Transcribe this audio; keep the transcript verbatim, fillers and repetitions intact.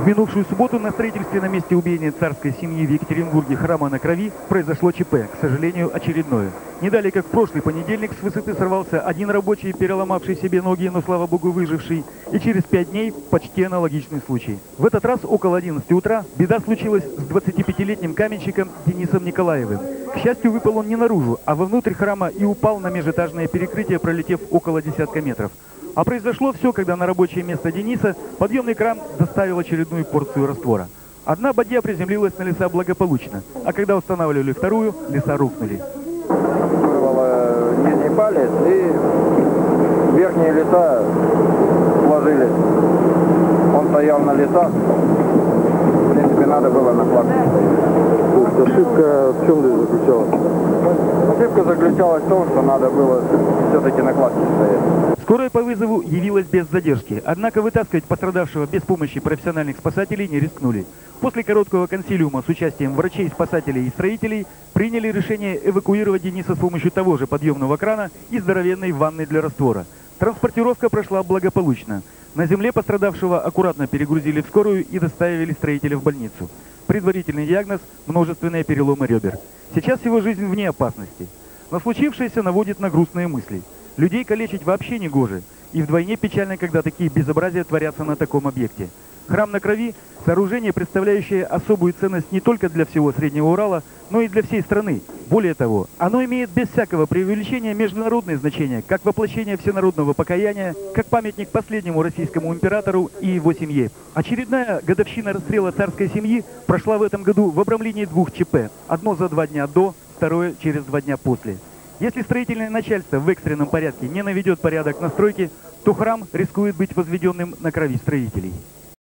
В минувшую субботу на строительстве на месте убиения царской семьи в Екатеринбурге храма на Крови произошло ЧП, к сожалению, очередное. Не далее, как в прошлый понедельник, с высоты сорвался один рабочий, переломавший себе ноги, но, слава богу, выживший, и через пять дней почти аналогичный случай. В этот раз около одиннадцати утра беда случилась с двадцатипятилетним каменщиком Денисом Николаевым. К счастью, выпал он не наружу, а вовнутрь храма и упал на межэтажное перекрытие, пролетев около десятка метров. А произошло все, когда на рабочее место Дениса подъемный кран доставил очередную порцию раствора. Одна бадья приземлилась на леса благополучно, а когда устанавливали вторую, леса рухнули. Вырвало нижний палец и верхние леса сложились. Он стоял на лесах, в принципе, надо было на кладке стоять. Ошибка в чем здесь заключалась? Ошибка заключалась в том, что надо было все-таки на кладке стоять. Скорая по вызову явилась без задержки, однако вытаскивать пострадавшего без помощи профессиональных спасателей не рискнули. После короткого консилиума с участием врачей, спасателей и строителей приняли решение эвакуировать Дениса с помощью того же подъемного крана и здоровенной ванны для раствора. Транспортировка прошла благополучно. На земле пострадавшего аккуратно перегрузили в скорую и доставили строителя в больницу. Предварительный диагноз – множественные переломы ребер. Сейчас его жизнь вне опасности. Но случившееся наводит на грустные мысли. Людей калечить вообще не гоже. И вдвойне печально, когда такие безобразия творятся на таком объекте. Храм на Крови – сооружение, представляющее особую ценность не только для всего Среднего Урала, но и для всей страны. Более того, оно имеет без всякого преувеличения международное значение, как воплощение всенародного покаяния, как памятник последнему российскому императору и его семье. Очередная годовщина расстрела царской семьи прошла в этом году в обрамлении двух ЧП. Одно за два дня до, второе через два дня после. Если строительное начальство в экстренном порядке не наведет порядок на стройке, то храм рискует быть возведенным на крови строителей.